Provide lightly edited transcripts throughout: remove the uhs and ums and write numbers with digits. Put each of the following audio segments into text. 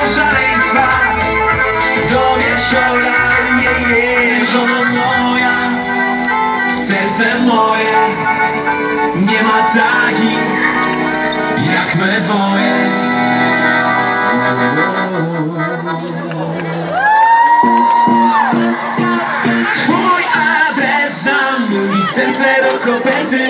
szaleństwa do wieczora. Żono moja, serce moje nie ma takich jak my dwoje. Twój adres znam i serce do koperty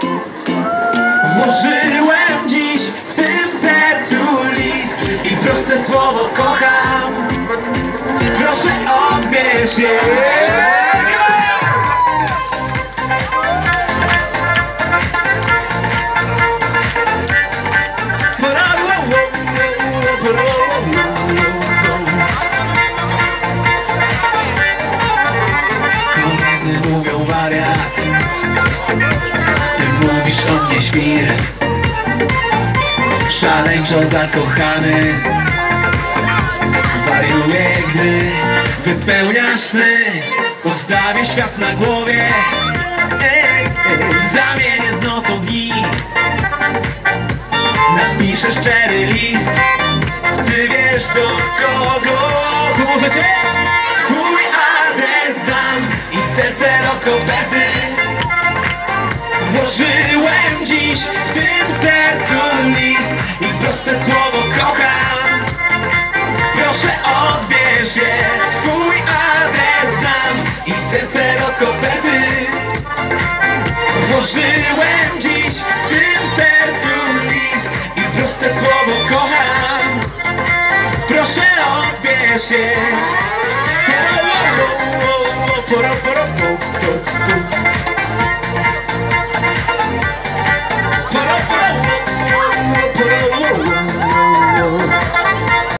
włożyłem dziś, w tym sercu list i proste słowo kocham. Proszę odbierz je. Koledzy mówią wariat, ty mówisz o mnie świr, szaleńczo zakochany. Wariuję, gdy wypełniasz sny. Postawię świat na głowie, zamienię z nocą dni. Napiszę szczery list, ty wiesz do kogo. Pomożecie? Twój adres dam i serce do koperty włożyłem dziś, w tym sercu list i proste słowo kocham. Proszę odbierz je. Twój adres znam i serce do koperty włożyłem dziś, w tym sercu list i proste słowo kocham. Proszę odbierz je.